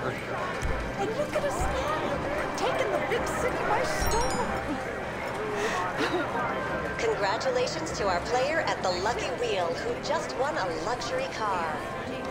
And look at us now, taking the big city by storm. Congratulations to our player at the Lucky Wheel who just won a luxury car.